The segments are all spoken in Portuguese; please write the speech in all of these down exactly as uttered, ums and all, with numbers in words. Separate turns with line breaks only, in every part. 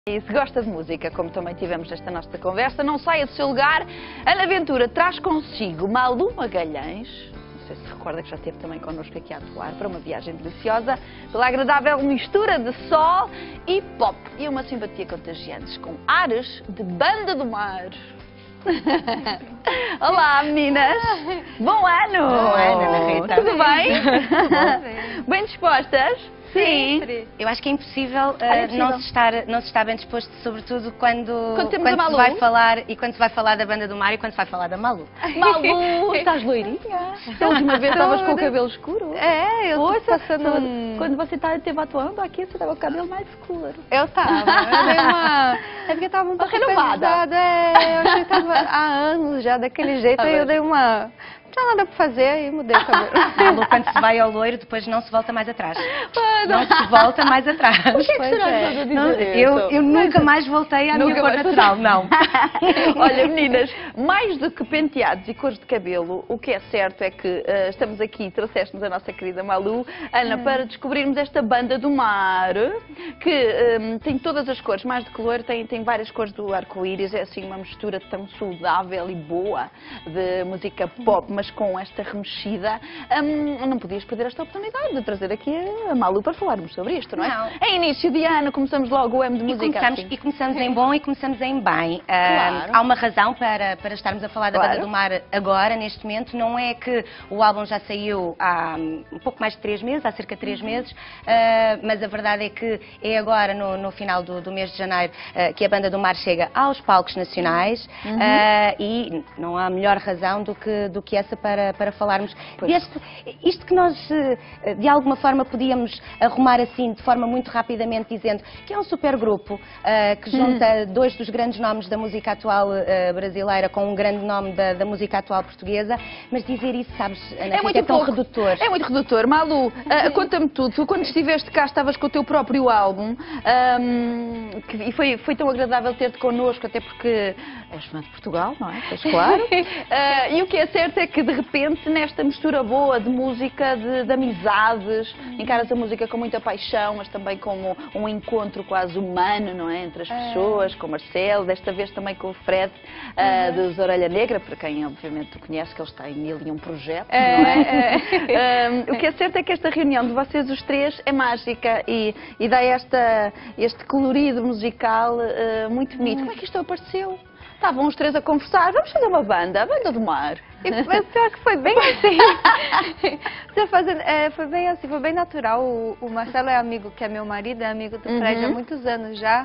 E se gosta de música, como também tivemos nesta nossa conversa, não saia do seu lugar. Ana Ventura traz consigo Malu Magalhães, não sei se recorda que já esteve também connosco aqui a atuar, para uma viagem deliciosa, pela agradável mistura de sol e pop e uma simpatia contagiante, com ares de banda do mar. Olá, meninas! Bom ano!
Bom ano, Ana Rita.
Tudo bem?
Tudo bem.
Bem dispostas? Sim.
Eu acho que é impossível, uh,
Ah, é possível.
não, se estar, não se estar bem disposto, sobretudo quando,
Quando temos
quando
a Malu.
se vai falar e quando se vai falar da Banda do Mar e quando se vai falar da Malu.
Malu, estás loirinha? Da última vez estavas com o cabelo escuro.
É, eu tô
Poxa,
passando
estava-
um-
quando você esteve atuando aqui, você estava com o cabelo mais escuro.
Eu tava, eu dei uma... É porque eu tava um pouco
renovada.
pesada, é, eu achei que tava há anos já daquele jeito,
Tá
aí eu
bem.
dei uma... Não tinha nada pra fazer e mudei o cabelo. Malu, quando se vai ao loiro, depois não se volta mais atrás. Não se volta mais atrás.
O que é que
Pois
será que
é.
estás a dizer
Não,
isso?
eu, eu nunca mais voltei à minha
Nunca
cor
mais-
natural, não.
Olha, meninas, mais do que penteados e cores de cabelo, o que é certo é que eh, estamos aqui, trouxeste-nos a nossa querida Malu, Ana, para descobrirmos esta Banda do Mar, que eh, tem todas as cores, mais do que loiro, tem, tem várias cores do arco-íris, é assim uma mistura tão saudável e boa de música pop, mas com esta remexida. Hum, não podias perder esta oportunidade de trazer aqui a Malu para falarmos sobre isto, não é?
Não.
É início de ano, começamos logo o M de
E
música.
começamos,
assim.
e começamos em bom e começamos em bem.
Claro.
Ah, há uma razão para, para estarmos a falar da
Claro.
Banda do Mar agora, neste momento. Não é que o álbum já saiu há um pouco mais de três meses, há cerca de três meses, ah, mas a verdade é que é agora, no, no final do, do mês de janeiro, ah, que a Banda do Mar chega aos palcos nacionais. ah, e não há melhor razão do que, do que essa para, para falarmos
Pois.
deste, isto que nós, eh, de alguma forma, podíamos arrumar assim, de forma muito rapidamente, dizendo que é um supergrupo eh, que junta dois dos grandes nomes da música atual eh, brasileira com um grande nome da, da música atual portuguesa, mas dizer isso, sabes, Ana Rita, é tão
pouco.
redutor.
É muito redutor. Malu, ah, conta-me tudo. Tu, quando estiveste cá, estavas com o teu próprio álbum ahm, que- e foi, foi tão agradável ter-te connosco, até porque és fã de Portugal, não é? Pois claro. Ah, e o que é certo é que, de repente, nesta mistura boa de música, de, de amizades, encaras a música com muita paixão, mas também como um encontro quase humano, não é? Entre as pessoas, com o Marcelo, desta vez também com o Fred, ah, dos Orelha Negra, para quem obviamente tu conheces, que ele está em mil e um projeto, não é? Ah, o que é certo é que esta reunião de vocês os três é mágica e, e dá esta, este colorido musical ah, muito bonito. Como é que isto apareceu? Estavam os três a conversar, vamos fazer uma banda, a Banda do Mar.
E foi pior que foi bem assim. Você fazendo, é, foi bem assim, foi bem natural. O, o Marcelo é amigo, que é meu marido, é amigo do Fred há muitos anos já.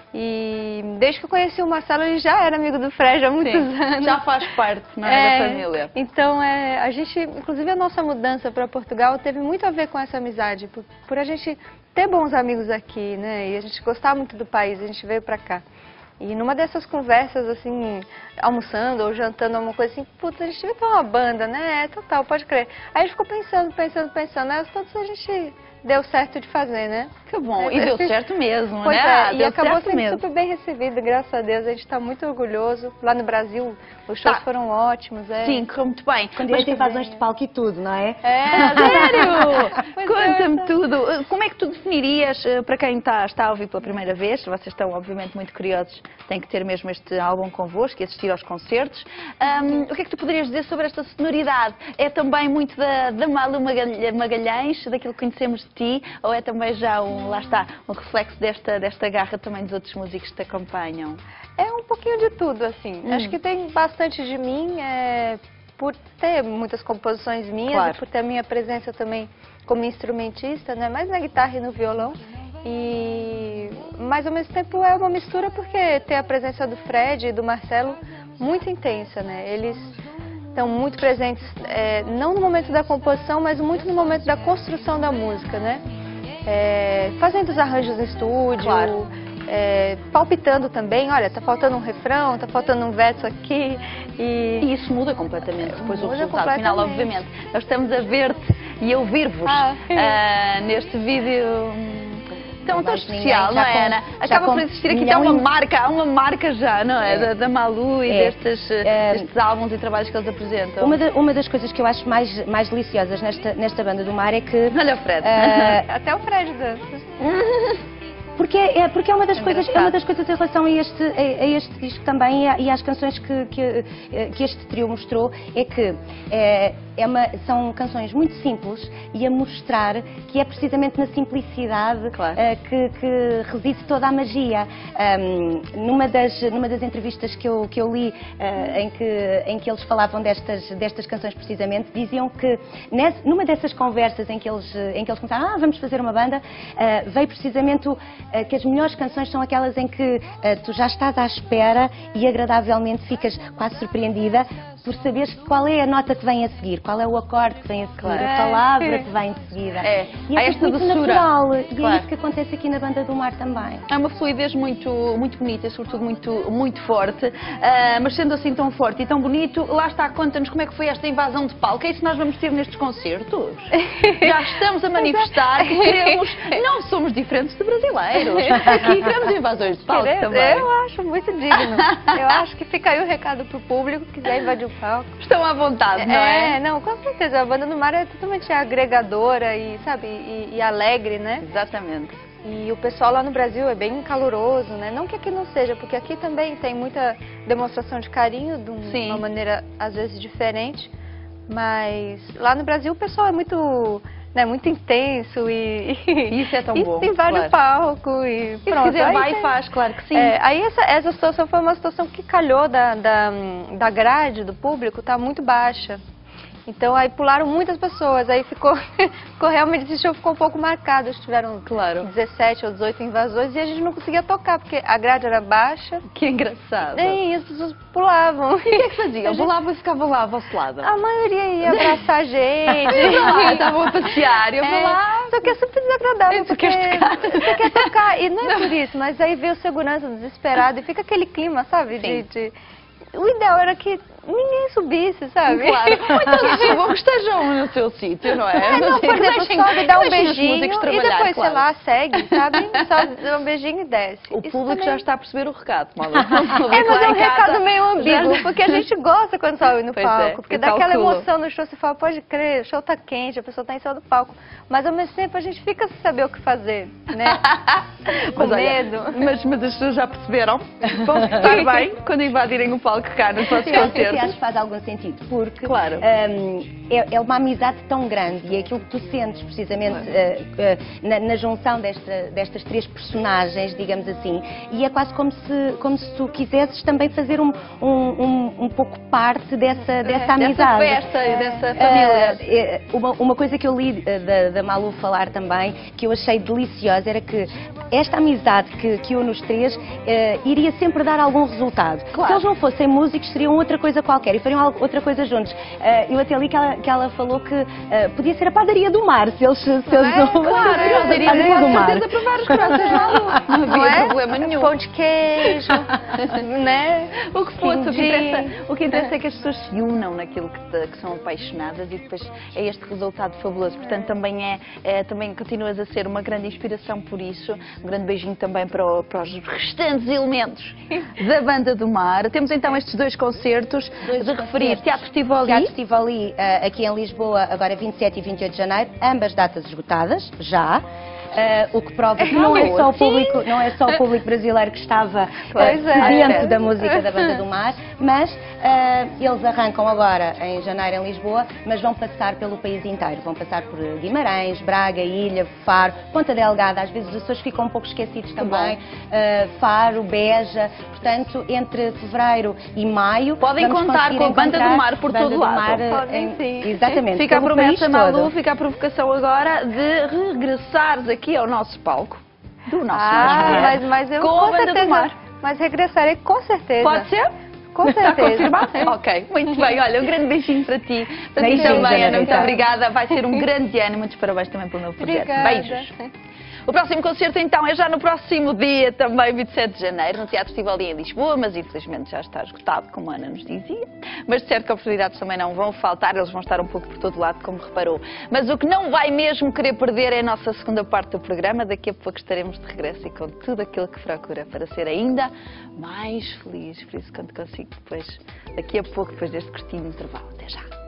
E desde que eu conheci o Marcelo, ele já era amigo do Fred há muitos anos.
Já faz parte, não é, da família.
Então, é, a gente, inclusive a nossa mudança para Portugal teve muito a ver com essa amizade, por, por a gente ter bons amigos aqui, né? E a gente gostar muito do país, a gente veio para cá. E numa dessas conversas, assim, almoçando ou jantando, alguma coisa assim, putz, a gente devia ter uma banda, né? É, total, pode crer. Aí a gente ficou pensando, pensando, pensando, aí todos a gente deu certo de fazer, né?
Que bom, e
É,
deu
fiz-
certo mesmo,
Pois
né?
é, e
Deu
acabou
certo
sendo
mesmo.
super bem recebido, graças a Deus. A gente está muito orgulhoso. Lá no Brasil, os shows
Tá.
foram ótimos. É.
Sim, correu muito bem.
Com
Mas
direito a
tem
invasões de palco e tudo, não é?
É,
Sério?
Pois é,
Conta-me
tá.
tudo. Como é que tu definirias, eh, para quem está, está a ouvir pela primeira vez, vocês estão obviamente muito curiosos, têm que ter mesmo este álbum convosco e assistir aos concertos. Ahm, o que é que tu poderias dizer sobre esta sonoridade? É também muito da, da Malu Magalh- Magalhães, daquilo que conhecemos de ti, ou é também já um, lá está, um reflexo desta, desta garra também dos outros músicos que te acompanham?
É um pouquinho de tudo, assim.
Hum.
Acho que tem bastante de mim, é, por ter muitas composições minhas
Claro.
e por ter a minha presença também como instrumentista, né? Mais na guitarra e no violão. E, mas ao mesmo tempo é uma mistura porque tem a presença do Fred e do Marcelo muito intensa, né? Eles estão muito presentes, é, não no momento da composição, mas muito no momento da construção da música, né? É, fazendo os arranjos no estúdio,
Claro.
é, palpitando também, olha, tá faltando um refrão, tá faltando um verso aqui. E,
E isso muda completamente depois o
Muda
resultado final,
completamente.
obviamente. Nós estamos a ver-te e a ouvir-vos
Ah.
ah, neste vídeo hum, tão, tão
Mais
especial,
ninguém,
não
já
é,
com-
Ana?
já
Acaba
com
por existir aqui
milhão
até uma
e-
marca, há uma marca já, não é?
É.
Da, da Malu e
É.
destes,
É.
destes álbuns e trabalhos que eles apresentam.
Uma, da- uma das coisas que eu acho mais, mais deliciosas nesta, nesta Banda do Mar é que...
Olha o Fred.
ah,
até o Fred dança.
Porque é, porque é uma das
Engraçado.
coisas, é uma das coisas em relação a este, a, a este disco também e, a, e às canções que, que, que este trio mostrou, é que é, é uma, são canções muito simples e a mostrar que é precisamente na simplicidade
Claro.
uh, que, que reside toda a magia. Um, numa, das, numa das entrevistas que eu, que eu li uh, em, que, em que eles falavam destas, destas canções precisamente, diziam que nessa, numa dessas conversas em que eles, em que eles começaram, ah, vamos fazer uma banda, uh, veio precisamente o, uh, que as melhores canções são aquelas em que uh, tu já estás à espera e agradavelmente ficas quase surpreendida por saberes qual é a nota que vem a seguir, qual é o acorde que vem a seguir,
Claro.
a palavra que vem de seguida.
É.
E
Há
é
esta
muito
doçura.
natural. E
Claro.
é isso que acontece aqui na Banda do Mar também.
É uma fluidez muito, muito bonita e, sobretudo, muito, muito forte. Ah, mas sendo assim tão forte e tão bonito, lá está, conta-nos como é que foi esta invasão de palco. É isso que nós vamos ter nestes concertos. Já estamos a manifestar que queremos, não somos diferentes de brasileiros. Aqui queremos invasões de palco
Querer-
também.
Eu acho muito digno. Eu acho que fica aí o recado pro público que quiser invadir o palco.
Estão à vontade, não é?
É, não, com certeza. A Banda do Mar é totalmente agregadora e, sabe, e, e alegre, né?
Exatamente.
E o pessoal lá no Brasil é bem caloroso, né? Não que aqui não seja, porque aqui também tem muita demonstração de carinho de um-
Sim.
uma maneira, às vezes, diferente. Mas lá no Brasil o pessoal é muito, né, muito intenso e...
Isso é tão
e
bom,
invade
claro.
o palco e
E se
pronto.
quiser
aí
vai e
tem-
faz, claro que sim.
É, aí essa, essa situação foi uma situação que calhou da, da, da grade do público, tá muito baixa. Então aí pularam muitas pessoas, aí ficou, ficou realmente, esse show ficou um pouco marcado, acho que tiveram
Claro.
dezessete ou dezoito invasões e a gente não conseguia tocar, porque a grade era baixa
Que engraçado.
e as pessoas pulavam.
E o que é que faziam?
A gente-
Pulava e ficava lá ao vosso lado.
A maioria ia abraçar a gente.
Eu lá, estavam a passear, eu vou
É,
lá.
Só que é super desagradável,
Tu
porque
queres tocar?
você quer tocar. E não é por isso, mas aí vê o segurança desesperado e fica aquele clima, sabe? De,
Sim.
de- O ideal era que ninguém subisse, sabe?
Claro. Então, se bom que estejam no seu sítio, não é?
É, não, por exemplo,
Deixem-
sobe, dá um
deixem os
beijinho
músicos
e
trabalhar,
depois,
claro.
sei lá, segue, sabe? Só dá um beijinho e desce.
O
Isso
público
também-
já está a perceber o recado, Malu. O
É,
público
mas
lá
é um
em casa
recado meio ambíguo,
já-
porque a gente gosta quando sobe no
Pois é,
palco. porque
eu
dá aquela
calculo.
emoção no show, você fala, pode crer, o show tá quente, a pessoa tá em cima do palco. Mas ao mesmo tempo a gente fica sem saber o que fazer, né? Com
Mas, olha,
medo.
mas, mas as pessoas já perceberam? Vão estar bem quando invadirem o palco cá nos nossos
Eu acho que acho
concertos.
que faz algum sentido, porque
Claro.
hum, é, é uma amizade tão grande e é aquilo que tu sentes precisamente
Claro.
uh, uh, na, na junção desta- destas três personagens, digamos assim, e é quase como se, como se tu quisesses também fazer um, um, um, um pouco parte dessa, dessa amizade.
Dessa festa e dessa
Uh,
família.
é, uma, uma coisa que eu li uh, da, da Malu falar também, que eu achei deliciosa, era que esta amizade que, que une os três uh, iria sempre dar algum resultado.
Claro.
Se eles não fossem músicos, seriam outra coisa qualquer e fariam algo- outra coisa juntos. Uh, eu até li que ela, que ela falou que uh, podia ser a padaria do mar, se eles, se eles
É,
não...
claro,
Eu
a
diria
padaria do
com
mar.
certeza provar os pratos lá. Não
Não
havia
é?
problema nenhum.
Pão de queijo, né?
O que fosse, o que,
Quindim.
interessa, o que interessa é que as pessoas se unam naquilo que, te- que são apaixonadas e depois é este resultado fabuloso. Portanto, também, é, é- também continuas a ser uma grande inspiração por isso. Um grande beijinho também para, o- para os restantes elementos da Banda do Mar. Temos então estes dois concertos
Dois
de referir.
concertos.
Teatro Tivoli.
Teatro Tivoli, eh, aqui em Lisboa, agora vinte e sete e vinte e oito de janeiro, ambas datas esgotadas, já. Eh, o que prova que não é só o público, não é só o público brasileiro que estava eh,
Pois é.
dentro da música da Banda do Mar, mas eh, eles arrancam agora em janeiro em Lisboa, mas vão passar pelo país inteiro. Vão passar por Guimarães, Braga, Ilha, Faro, Ponta Delgada, às vezes os Açores ficam um pouco esquecidos também, eh, Faro, Beja, portanto, entre fevereiro e maio...
Podem
vamos
contar
conseguir
com a Banda do
encontrar
Mar por
Banda
todo
do
lado.
Mar, eh,
Podem
em-
sim.
Exatamente.
Fica a
pelo
promessa,
país
Malu,
todo.
fica a provocação agora de regressares aqui ao nosso palco. Do nosso
Ah,
Nós
mas, mas eu
com
com,
a Banda do
certeza.
Mar.
Mas regressarei com certeza.
Pode ser?
Com
Está
certeza.
confirmado? Ok, muito bem. Olha, um grande beijinho para ti. Para ti
Beijinhos,
também,
Ana
Ana. Muito
Rita.
obrigada. Vai ser um grande ano. Muitos parabéns também pelo meu projeto.
Obrigada.
Beijos. O próximo concerto, então, é já no próximo dia, também vinte e sete de janeiro, no Teatro Tivoli em Lisboa, mas infelizmente já está esgotado, como a Ana nos dizia. Mas de certo que oportunidades também não vão faltar, eles vão estar um pouco por todo lado, como reparou. Mas o que não vai mesmo querer perder é a nossa segunda parte do programa. Daqui a pouco estaremos de regresso e com tudo aquilo que procura para ser ainda mais feliz. Por isso, quando consigo depois, daqui a pouco, depois deste curtinho intervalo. Até já.